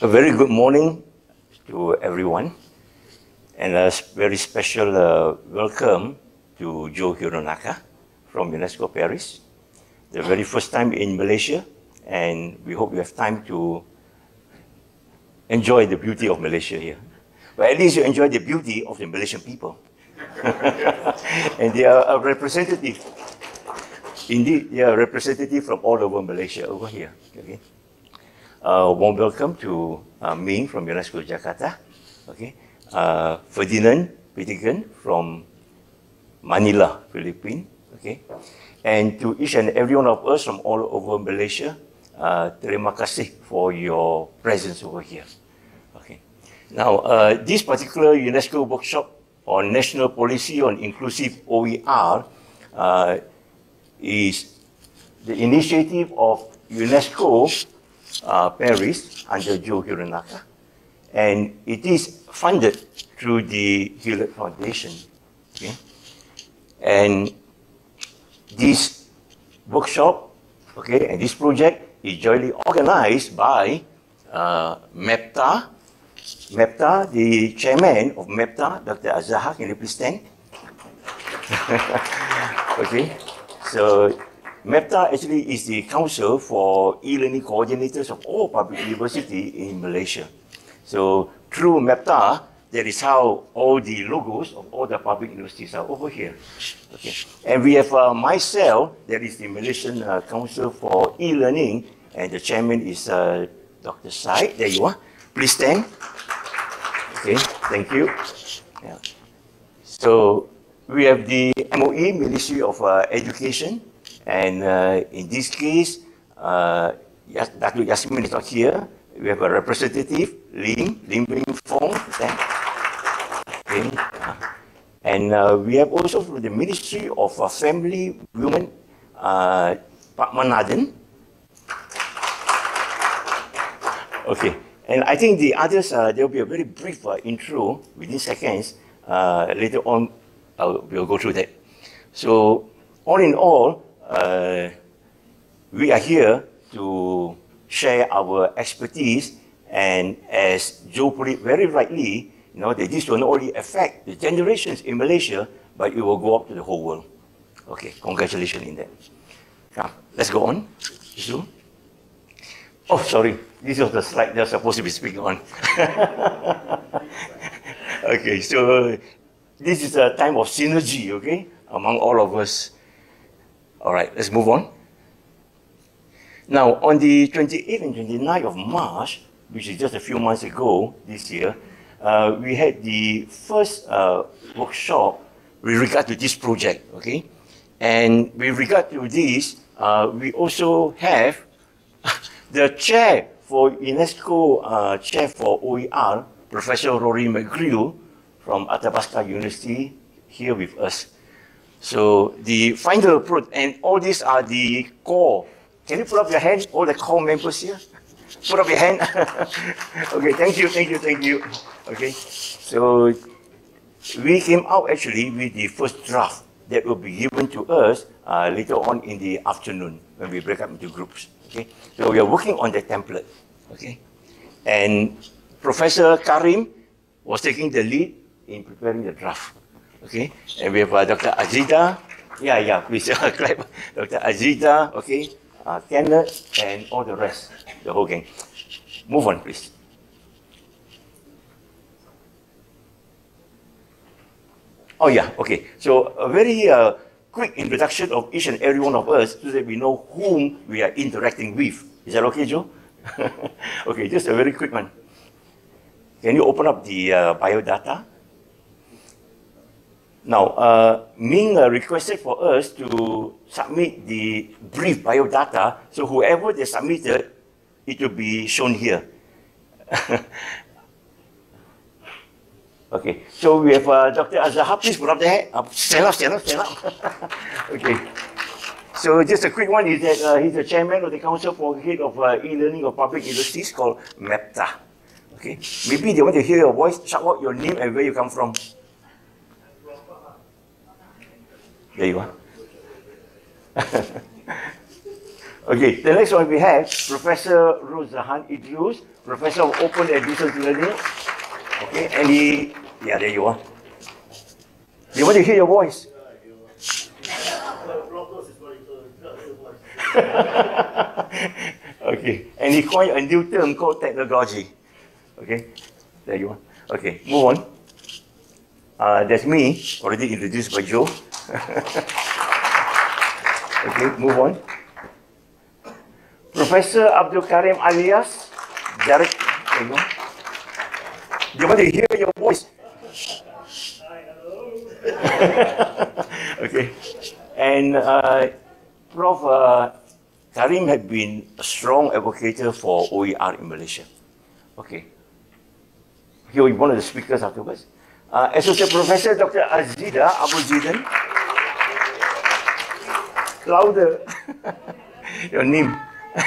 A very good morning to everyone, and a very special welcome to Joe Hironaka from UNESCO Paris. The very first time in Malaysia, and we hope you have time to enjoy the beauty of Malaysia here. But at least you enjoy the beauty of the Malaysian people. And they are a representative. Indeed, they are representative from all over Malaysia over here. Okay. Warm welcome to Ming from UNESCO Jakarta. Okay. Ferdinand Pitigan from Manila, Philippines. Okay. And to each and every one of us from all over Malaysia, terima kasih for your presence over here. Okay. Now, this particular UNESCO workshop on national policy on inclusive OER is the initiative of UNESCO Paris under Joe Hironaka, and it is funded through the Hewlett Foundation. Okay? And this workshop, okay, and this project is jointly organized by MEPTA. MEPTA, the chairman of MEPTA, Dr. Azahar, can you please stand? Okay, so MEPTA actually is the council for e-learning coordinators of all public universities in Malaysia. So through MEPTA, that is how all the logos of all the public universities are over here. Okay, and we have myself, that is the Malaysian Council for E-Learning, and the chairman is Dr. Syed. There you are. Please stand. Okay, thank you. Yeah. So we have the MOE, Ministry of Education, and in this case, Dr. Yasmin is not here. We have a representative, Lim Bing Fong. Okay. And we have also from the Ministry of Family, Women, Pak Manaden. Okay. And I think the others, there will be a very brief intro within seconds. Later on, we'll go through that. So, all in all, we are here to share our expertise, and as Joe put it very rightly, you know, that this will not only affect the generations in Malaysia, but it will go up to the whole world. Okay, congratulations in that. Now, let's go on. Oh, sorry. This was the slide they're supposed to be speaking on. Okay, so this is a time of synergy, okay, among all of us. All right, let's move on. Now, on the 28th and 29th of March, which is just a few months ago this year, we had the first workshop with regard to this project, okay? And with regard to this, we also have the chair for UNESCO, chair for OER, Professor Rory McGrew from Athabasca University, here with us. So the final approach, and all these are the core. Can you put up your hand, all the core members here? Put up your hand. Okay, thank you, thank you, thank you. Okay, so we came out actually with the first draft that will be given to us later on in the afternoon when we break up into groups. Okay, so we are working on the template. Okay, and Professor Karim was taking the lead in preparing the draft. Okay, and we have Dr. Azida. Yeah, please clap. Dr. Azida. Okay, Kenneth, and all the rest, the whole gang. Move on, please. Oh yeah, okay. So a very quick introduction of each and every one of us so that we know whom we are interacting with. Is that okay, Joe? Okay, just a very quick one. Can you open up the biodata? Now, Ming requested for us to submit the brief biodata, so whoever they submitted, it will be shown here. Okay, so we have Dr. Azahar. Please put up the hand. Stand up. Okay. So just a quick one is that he's the chairman of the Council for Head of E-Learning of Public Universities called MEPTA. Okay. Maybe they want to hear your voice. Shout out your name and where you come from. There you are. Okay, the next one we have Professor Rozahan Idrus, Professor of Open and Distance Learning. Okay, and yeah, there you are. They want to hear your voice. Okay, and he coined a new term called technology. Okay, there you are. Okay, move on. That's me, already introduced by Joe. Okay, move on. Professor Abdul Karim Alias, Derek, there you go. They want to hear your voice. Hi, hello. Okay, and Prof. Karim had been a strong advocate for OER in Malaysia. Okay, he will be one of the speakers afterwards. Associate Professor Dr. Azida Abu Zidan. Louder. Your name.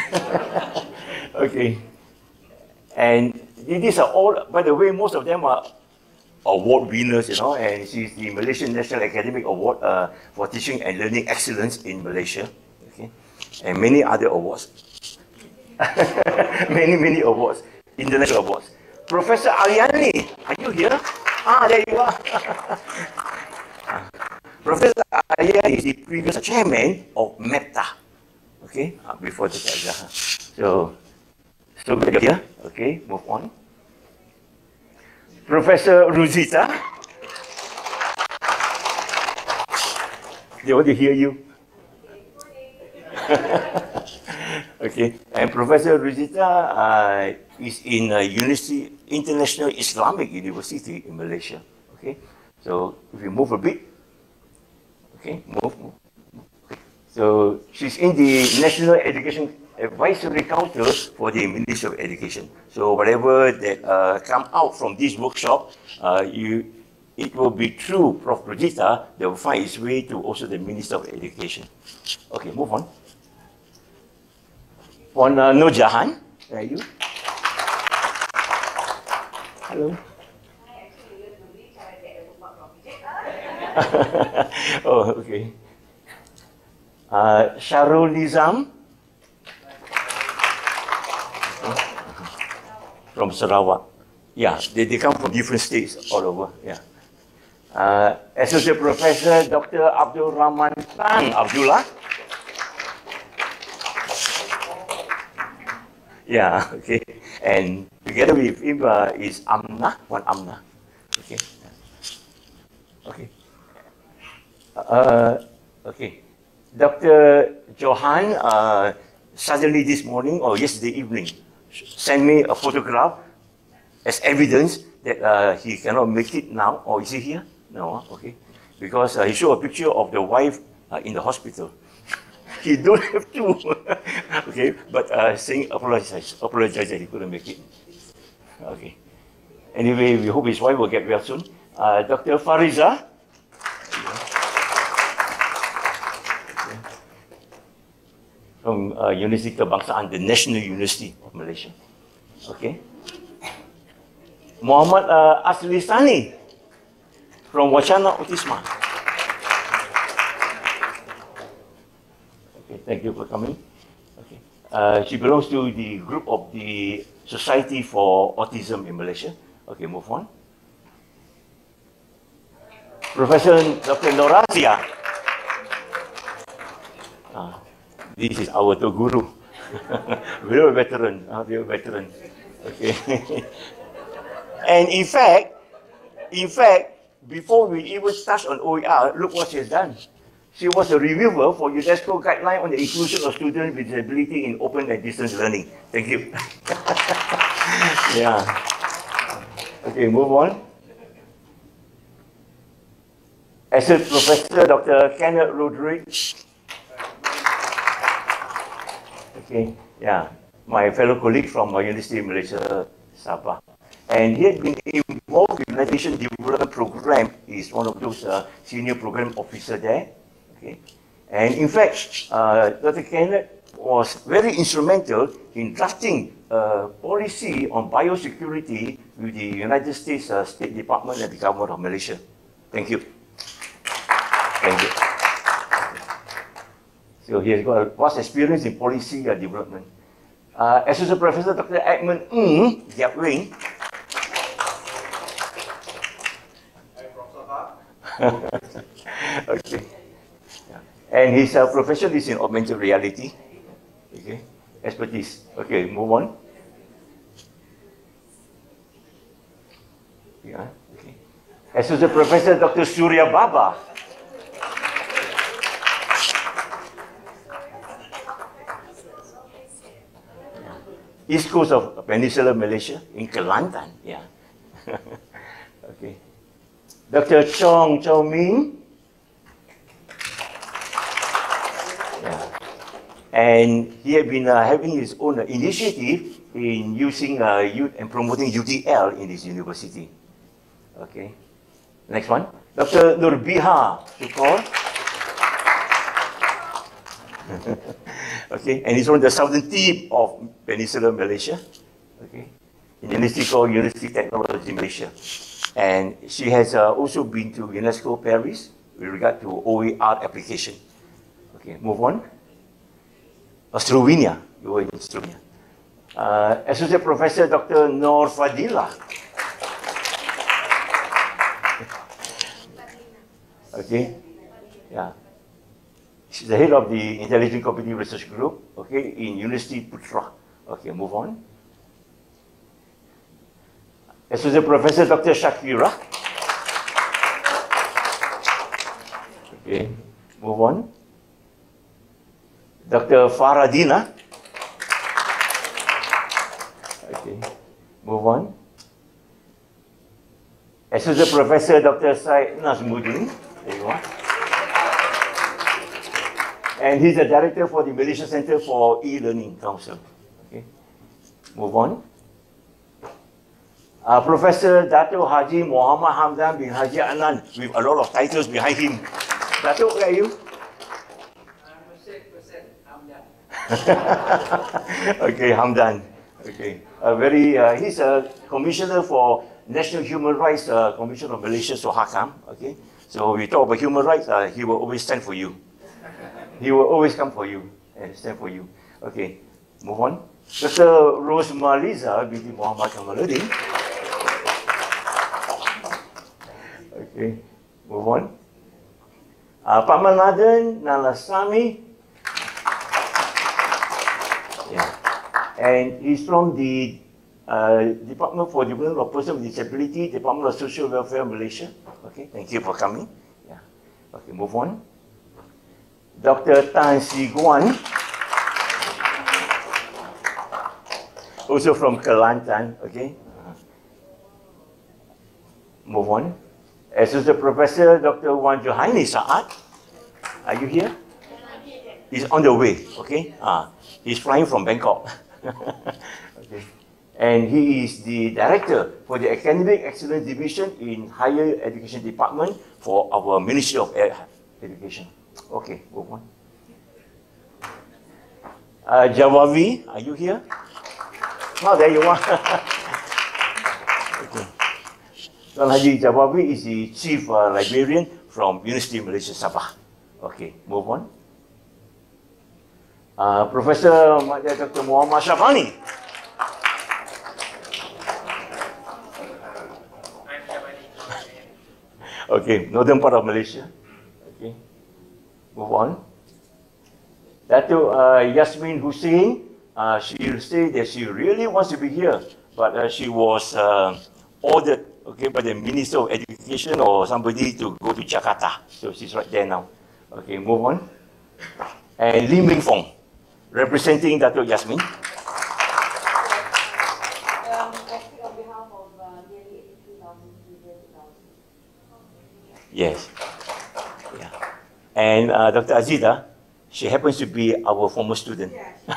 Okay. And these are all, by the way, most of them are award winners, you know, and she's the Malaysian National Academic Award for Teaching and Learning Excellence in Malaysia. Okay. And many other awards. many awards, international awards. Professor Ariani, are you here? Ah, there you are. Professor Ariani is the previous chairman of MEPTA. Okay, before the exam. So good you're here. Okay, move on. Professor Ruzita. They want to hear you. Okay, and Professor Ruzita is in International Islamic University in Malaysia. Okay, so if you move a bit, okay, move. Okay. So she's in the National Education Advisory Council for the Ministry of Education. So whatever that come out from this workshop, it will be through Prof. Ruzita that will find its way to also the Minister of Education. Okay, move on. On Nur Jahan, where are you? Hello. Oh, okay. Sharul Nizam from Sarawak. Yeah, they come from different states all over. Yeah. Associate Professor Dr. Abdul Rahman Tang Abdullah. Yeah, okay. And together with him is Amna, one Amna. Okay. Okay. Okay. Dr. Johan suddenly this morning or yesterday evening sent me a photograph as evidence that he cannot make it now. Or is he here? No, okay. Because he showed a picture of the wife in the hospital. He don't have to. Okay, but saying apologize that he couldn't make it. Okay. Anyway, we hope his wife will get well soon. Dr. Fariza. From University Kebangsaan, the National University of Malaysia. Okay. Muhammad Asli Sani from Wacana Autisma. Okay, thank you for coming. Okay. She belongs to the group of the Society for Autism in Malaysia. Okay, move on. Professor Dr. Norazia. This is our Guru. We're a veteran. We're a veteran. Okay. And in fact, before we even touch on OER, look what she has done. She was a reviewer for UNESCO guideline on the inclusion of students with disability in open and distance learning. Thank you. Yeah. Okay, move on. Associate Professor Dr. Kenneth Rodriguez. Okay, yeah, my fellow colleague from University of Malaysia, Sabah. And he had been involved in the Nation Development Program. He's one of those senior program officer there. Okay, and in fact, Dr. Kenneth was very instrumental in drafting a policy on biosecurity with the United States State Department and the Government of Malaysia. Thank you. Thank you. So he has got a vast experience in policy development. Associate Professor Dr. Edmund Giap Wing. Okay. Yeah. And his profession is in augmented reality. Okay. Expertise. Okay, move on. Yeah. Okay. Associate Professor Dr. Surya Baba. East coast of Peninsular Malaysia, in Kelantan. Yeah. Okay. Dr. Chong Chow Min. Yeah. And he had been having his own initiative in using youth and promoting UDL in this university. Okay. Next one. Dr. Nurbiha Shukor. Okay, and he's from the southern tip of Peninsular Malaysia. Okay, in University called University Technology Malaysia. And she has also been to UNESCO Paris with regard to OER application. Okay, move on. Slovenia, you were in Slovenia. Associate Professor Dr. Nur Fadila. Okay, yeah. She's the head of the Intelligent Computing Research Group, okay, in University Putra. Okay, move on. Associate Professor Dr. Shakira. Okay, move on. Dr. Faradina. Okay, move on. Associate Professor Dr. Syed Nazmuddin. There you are. And he's the director for the Malaysia Center for E-Learning Council. Okay, move on. Professor Dato Haji Muhammad Hamdan bin Haji Anan, with a lot of titles behind him. Dato, where are you? I'm a 6% Hamdan. Okay, Hamdan. Okay, he's a commissioner for National Human Rights Commission of Malaysia, so HAKAM. Okay, so we talk about human rights, he will always stand for you. He will always come for you and stand for you. Okay, move on. Dr. Rosmaliza binti Muhammad Kamaluddin. Okay, move on. Pak Manadan Nalasami. Yeah, and he's from the Department for Development of Persons with Disability, Department of Social Welfare Malaysia. Okay, thank you for coming. Yeah. Okay, move on. Dr. Tan Si Guan, also from Kelantan, okay. Move on. Associate Professor Dr. Wan Johaini Saad, are you here? He's on the way, okay. He's flying from Bangkok. Okay. And he is the director for the Academic Excellence Division in Higher Education Department for our Ministry of Education. Okay, move on. Jawavi, are you here? Oh, there you are. Okay. Tuan Haji Jawavi is the Chief Librarian from University of Malaysia Sabah. Okay, move on. Professor Dr. Muhammad Shabani. Okay, northern part of Malaysia. Okay. Move on. Dato Yasmin Hussein, she said that she really wants to be here, but she was ordered, okay, by the Minister of Education or somebody to go to Jakarta. So she's right there now. Okay, move on. And Lim Ming Fong, representing Dato Yasmin. I speak on behalf of nearly 83,000 students. Yes. Yeah. And Dr. Azida, she happens to be our former student.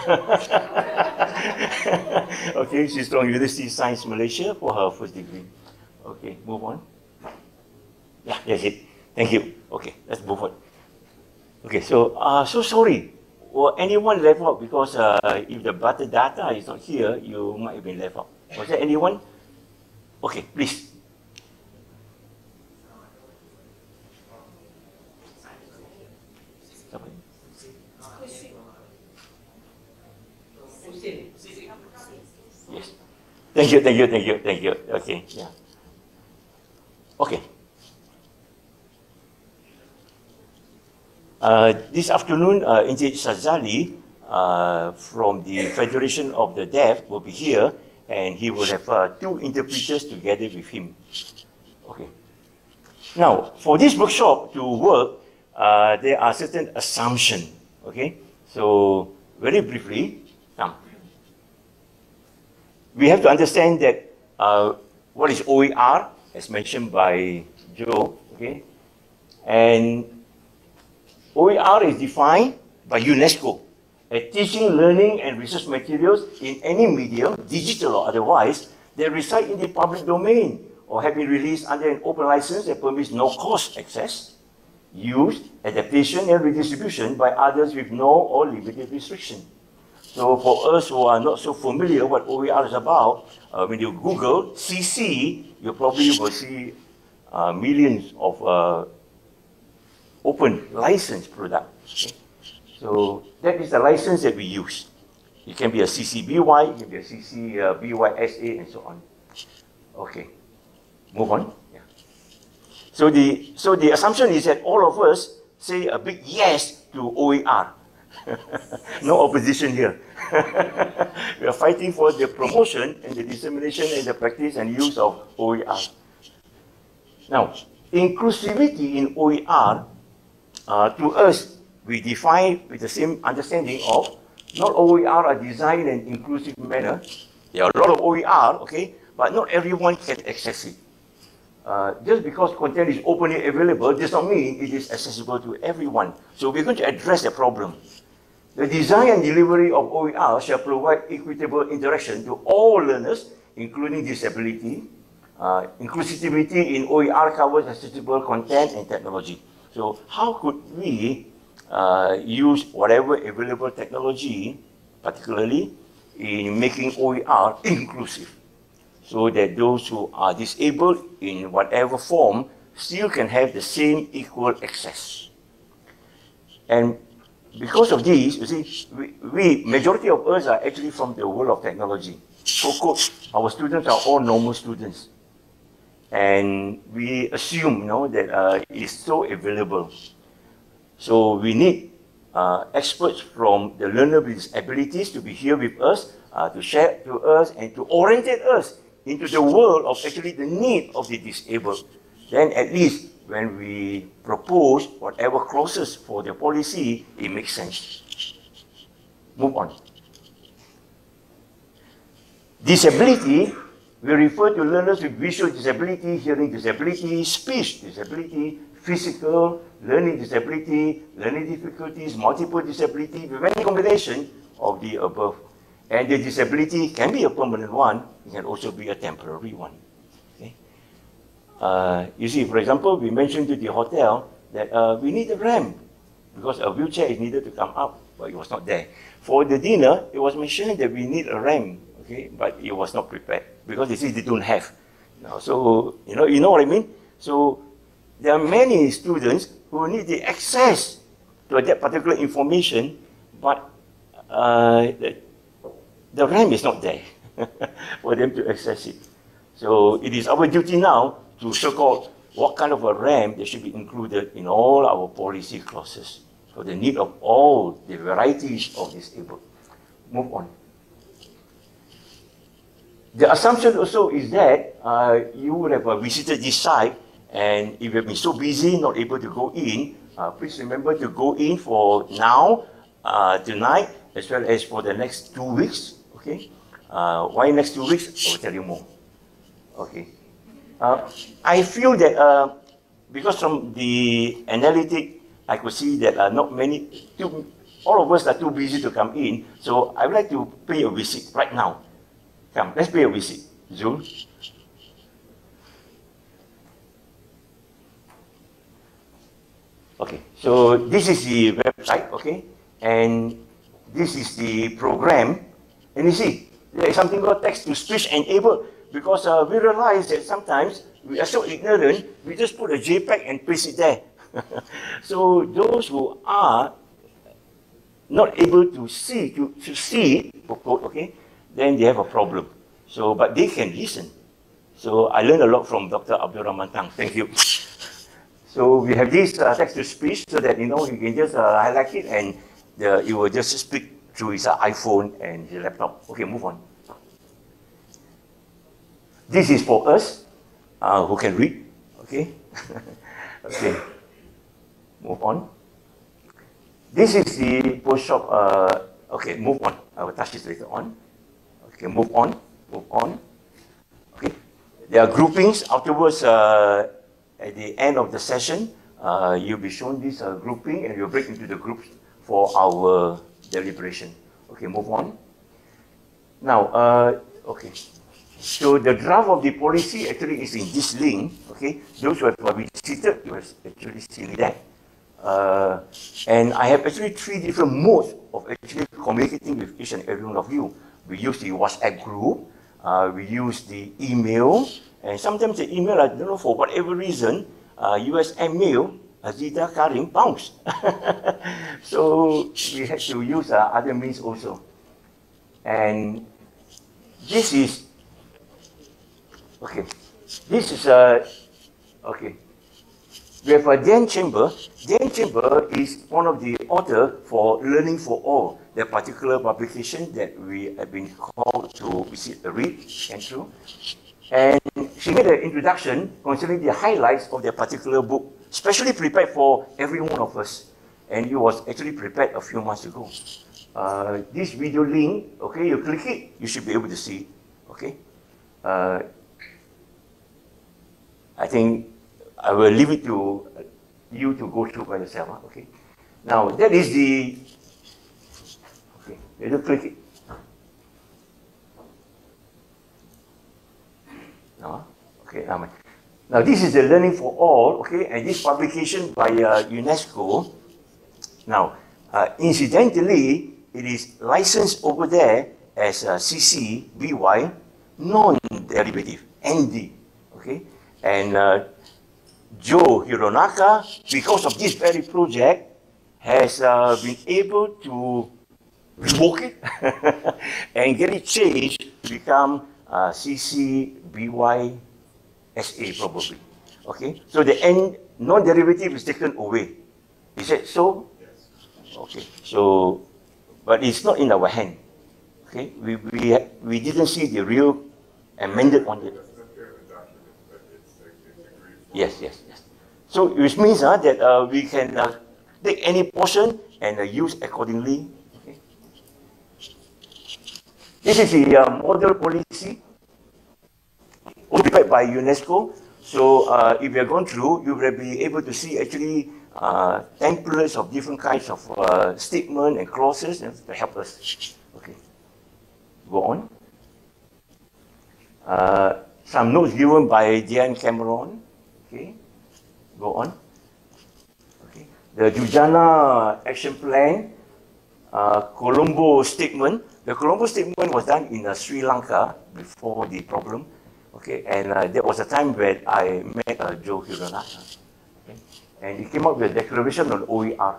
Okay, she's from University of Science Malaysia for her first degree. Okay, move on. Yeah, that's it. Thank you. Okay, let's move on. Okay, so so sorry. Or anyone left out because if the butter data is not here, you might have been left out. Was there anyone? Okay, please. Yes. Thank you, thank you, thank you, thank you. Okay, yeah. Okay. This afternoon, Encik Shazali from the Federation of the Deaf will be here, and he will have two interpreters together with him. Okay. Now, for this workshop to work, there are certain assumptions. Okay. So, very briefly, we have to understand that what is OER, as mentioned by Joe. Okay, and OER is defined by UNESCO as teaching, learning, and research materials in any medium, digital or otherwise, that reside in the public domain or have been released under an open license that permits no-cost access, use, adaptation, and redistribution by others with no or limited restriction. So for us who are not so familiar what OER is about, when you Google CC, you probably will see millions of open license product. Okay? So that is the license that we use. It can be a CC BY, it can be a CC BY-SA, and so on. Okay, move on. Yeah. So the assumption is that all of us say a big yes to OER. No opposition here. We are fighting for the promotion and the dissemination and the practice and use of OER. Now, inclusivity in OER, to us, we define with the same understanding of not OER are designed in an inclusive manner. There are a lot of OER, okay, but not everyone can access it. Just because content is openly available does not mean it is accessible to everyone. So we're going to address the problem. The design and delivery of OER shall provide equitable interaction to all learners, including disability. Inclusivity in OER covers accessible content and technology. So how could we use whatever available technology, particularly in making OER inclusive, so that those who are disabled in whatever form still can have the same equal access? And because of this, you see, we majority of us are actually from the world of technology. So, our students are all normal students. And we assume, that it is so available. So we need experts from the learner with disabilities to be here with us, to share to us and to orientate us into the world of actually the need of the disabled. Then at least when we propose whatever clauses for the policy, it makes sense. Move on. Disability, we refer to learners with visual disability, hearing disability, speech disability, physical, learning disability, learning difficulties, multiple disability, with any combination of the above. And the disability can be a permanent one, it can also be a temporary one. Okay? You see, for example, we mentioned to the hotel that we need a ramp because a wheelchair is needed to come up, but it was not there. For the dinner, it was mentioned that we need a ramp, okay, but it was not prepared because they say they don't have. So, you know what I mean? So, there are many students who need the access to that particular information, but the RAM is not there for them to access it. So it is our duty now to so-called what kind of a RAM that should be included in all our policy clauses for the need of all the varieties of disabled. Move on. The assumption also is that you would have visited this site, and if you have been so busy, not able to go in, please remember to go in for now, tonight, as well as for the next 2 weeks. Okay? Why next 2 weeks? I will tell you more. Okay. I feel that because from the analytic, I could see that not many, all of us are too busy to come in. So I would like to pay a visit right now. Come, let's pay a visit. Zoom. Okay, so this is the website, okay? And this is the program. And you see, there is something called text-to-speech enabled, because we realize that sometimes we are so ignorant, we just put a JPEG and paste it there. So those who are not able to see it, okay, then they have a problem. So, but they can listen. So I learned a lot from Dr. Abdul Rahman Tang. Thank you. So we have this text-to-speech so that, you can just highlight it and it will just speak through his iPhone and his laptop. Okay, move on. This is for us who can read. Okay. Okay. Move on. This is the post-shop. Okay, move on. I will touch this later on. Okay, move on. Move on. Okay. There are groupings. Afterwards, at the end of the session, you'll be shown this grouping and you'll break into the groups for our deliberation. Okay, move on. Now, okay. So the draft of the policy actually is in this link. Okay, those who have visited, you have actually seen that. And I have actually 3 different modes of actually communicating with each and every one of you. We use the WhatsApp group, we use the email, and sometimes the email, I don't know, for whatever reason, USM mail, Azita Karim bounced. So we had to use other means also. And this is, okay, this is, okay. We have Dan Chamber. Dan Chamber is one of the authors for Learning for All, the particular publication that we have been called to read and through. And she made an introduction concerning the highlights of their particular book, specially prepared for every one of us. And it was actually prepared a few months ago. This video link, okay, you click it, you should be able to see it, okay? I think I will leave it to you to go through by yourself, okay? Now, that is the, okay, you click it. No, okay, now this is the Learning for All, okay, and this publication by UNESCO. Now, incidentally, it is licensed over there as CC BY non-derivative, ND, okay? And Joe Hironaka, because of this very project, has been able to revoke it and get it changed to become CCBY SA probably. Okay, so the N non-derivative is taken away. Is that so? Yes. Okay, so, but it's not in our hand. Okay, we didn't see the real amended on it. Yes, yes, yes. So which means that we can take any portion and use accordingly. Okay. This is the model policy prepared by UNESCO. So if you are going through, you will be able to see actually templates of different kinds of statement and clauses to help us. Okay, go on. Some notes given by Diane Cameron. Okay, go on. Okay, the Jujana Action Plan, Colombo Statement. The Colombo Statement was done in Sri Lanka before the problem. Okay, and there was a time when I met Joe Hironaka. Okay, and he came up with a declaration on OER.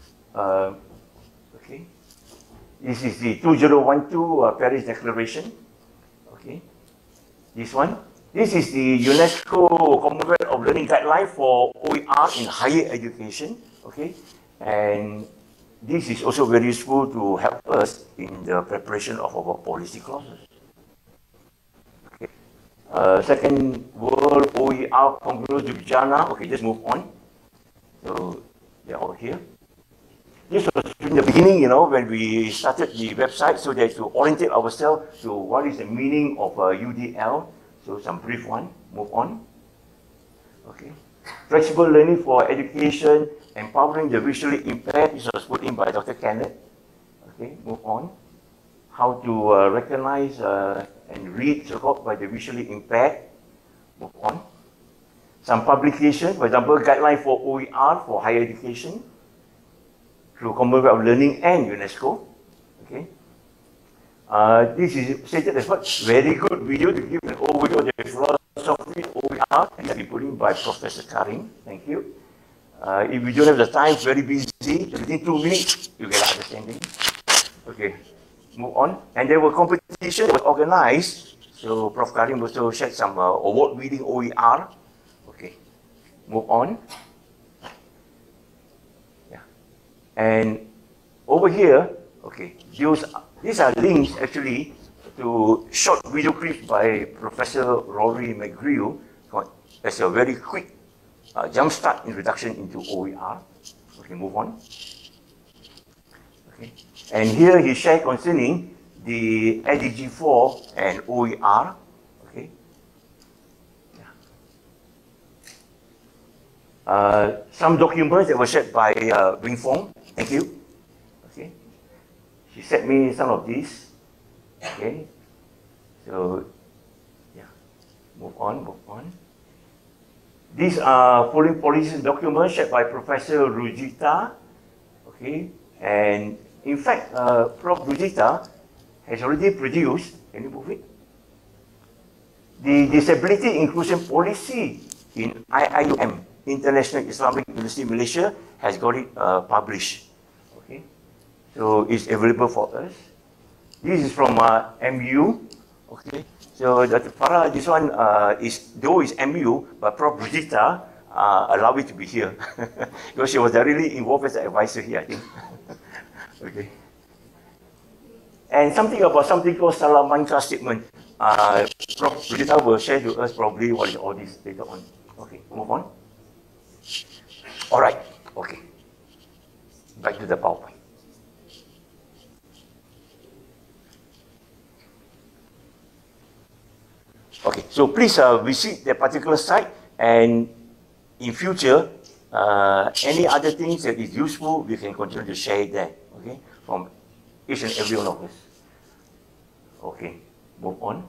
Okay, this is the 2012 Paris Declaration. Okay, this one. This is the UNESCO Commonwealth of Learning Guideline for OER in higher education, okay? And this is also very useful to help us in the preparation of our policy clauses. Okay. Second World OER Congress Ljubljana, okay, just move on. So they're all here. This was in the beginning, when we started the website, so that to orientate ourselves to what is the meaning of UDL. So some brief one, move on. Okay. Flexible learning for education, empowering the visually impaired. This was put in by Dr. Kenneth. Okay, move on. How to recognize and read so-called by the visually impaired. Move on. Some publications, for example, guideline for OER for higher education through Commonwealth of Learning and UNESCO. Okay. This is stated as what? Very good video to give an overview of the philosophy of OER, and that is put in by Professor Karim. Thank you. If we don't have the time, very busy See, within 2 minutes, you get understanding. Okay, move on. And there were competition was organized. So Prof. Karim also shared some award-winning OER. Okay, move on. Yeah, and over here, okay, these are links actually to short video clips by Professor Rory McGrew as a very quick jumpstart introduction into OER. Okay, move on. Okay. And here he shared concerning the ADG4 and OER. Okay. Yeah. Some documents that were shared by Wing Fong. Thank you. Okay. She sent me some of these. Okay. So, yeah. Move on, move on. These are foreign policy documents shared by Professor Rujita. Okay. And in fact, Prof. Rujita has already produced, can you move it? The Disability Inclusion Policy in IIUM, International Islamic University Malaysia, has got it published. Okay. So it's available for us. This is from MU. Okay. So Dr. Farah, this one though it's MU, but Prof. Rujita allowed it to be here. Because she was really involved as an advisor here, I think. Okay. And something about something called Salamanca statement. Prof. Rujita will share to us probably what is all this later on. Okay, move on. All right, okay. Back to the PowerPoint. Okay, so please visit that particular site, and in future, any other things that is useful, we can continue to share it there, okay, from each and every one of us. Okay, move on.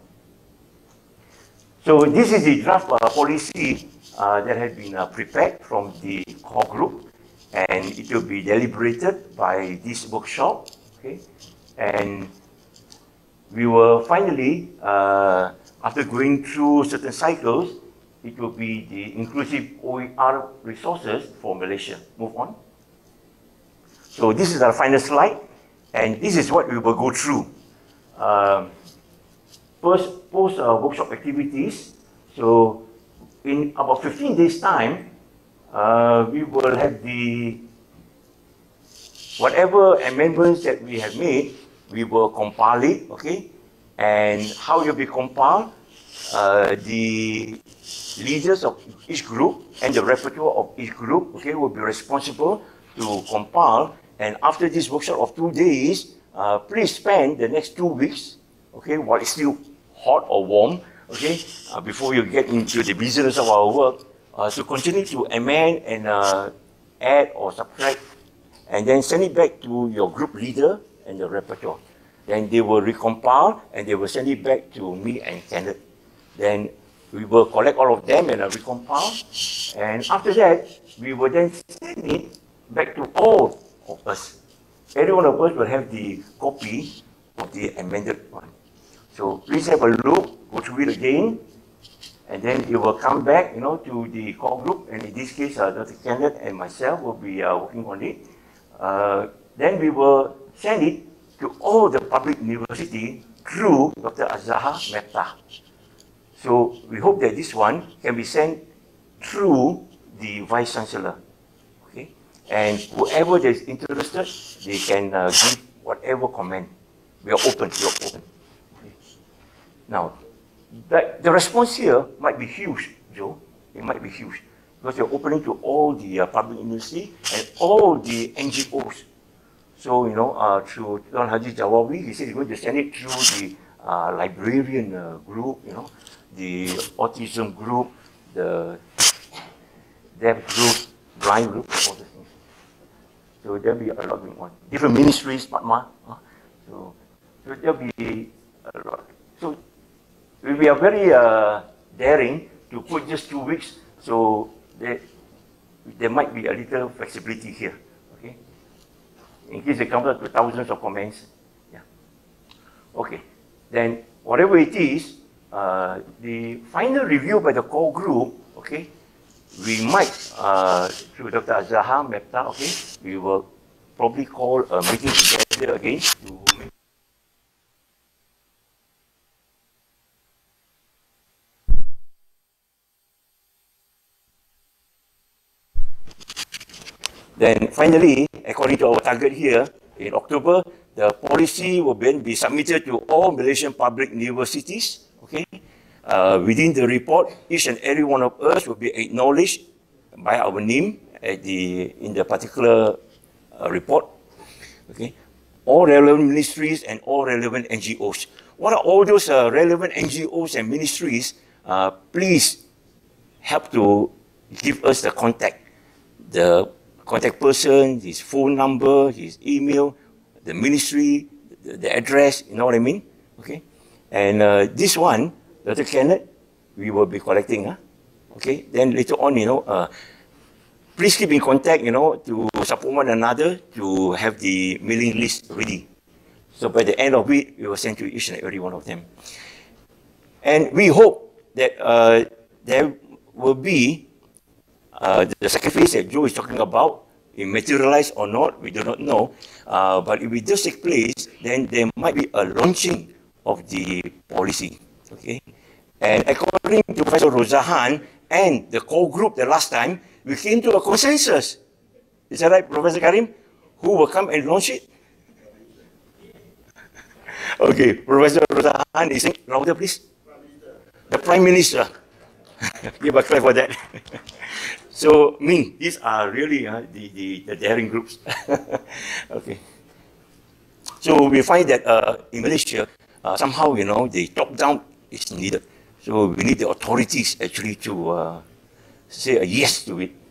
So this is the draft policy that has been prepared from the core group, and it will be deliberated by this workshop, okay, and we will finally, after going through certain cycles, it will be the inclusive OER resources for Malaysia. Move on. So this is our final slide, and this is what we will go through. First, post-workshop activities. So in about 15 days' time, we will have the whatever amendments that we have made, we will compile it, okay? And how it will be compiled, the leaders of each group and the rapporteur of each group, okay, will be responsible to compile. And after this workshop of 2 days, please spend the next 2 weeks, okay, while it's still hot or warm, okay, before you get into the business of our work, to continue to amend and add or subtract, and then send it back to your group leader and the rapporteur. Then they will recompile and they will send it back to me and Kenneth. Then we will collect all of them and recompile. And after that, we will then send it back to all of us. Every one of us will have the copy of the amended one. So please have a look, go through it again, and then it will come back, you know, to the core group. And in this case, Dr. Kenneth and myself will be working on it. Then we will send it to all the public university through Dr. Azhar Mehta. So we hope that this one can be sent through the Vice Chancellor. Okay? And whoever is interested, they can give whatever comment. We are open, we are open. Okay? Now, the response here might be huge, Joe. It might be huge. Because you're opening to all the public university and all the NGOs. So, you know, through Tuan Haji Jawawi, he said he's going to send it through the librarian group, you know, the autism group, the deaf group, blind group, all those things. So there'll be a lot going on. Different ministries, Patma. So there'll be a lot. So we are very daring to put just 2 weeks, so there might be a little flexibility here. In case it comes up to thousands of comments. Yeah. Okay. Then whatever it is, the final review by the core group, okay, we might, through Dr. Azhar Mehta, okay, we will probably call a meeting together again to make Then finally, according to our target here, in October, the policy will then be submitted to all Malaysian public universities. Okay, within the report, each and every one of us will be acknowledged by our name in the particular report. Okay, all relevant ministries and all relevant NGOs. What are all those relevant NGOs and ministries? Please help to give us the contact person, his phone number, his email, the ministry, the address, you know what I mean? Okay. And this one, Dr. Kenneth, we will be collecting. Okay. Then later on, please keep in contact, to support one another to have the mailing list ready. So by the end of it, we will send to each and every one of them. And we hope that there will be the second phase that Joe is talking about, it materialize or not, we do not know. But if it does take place, then there might be a launching of the policy. Okay, and according to Professor Rozahan and the core group the last time, we came to a consensus. Is that right, Professor Karim? Who will come and launch it? Okay, Professor Rozahan is saying, louder please. The Prime Minister. Give a clap for that. So, these are really the daring groups. Okay. So we find that in Malaysia, somehow, the top-down is needed. So we need the authorities actually to say a yes to it.